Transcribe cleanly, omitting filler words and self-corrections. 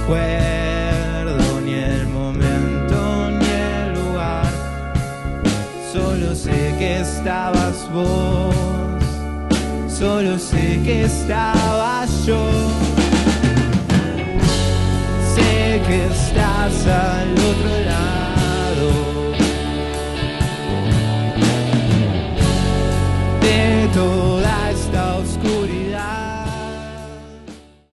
recuerdo ni el momento ni el lugar. Solo sé que estabas vos, solo sé que estaba yo. Sé que estás al otro lado.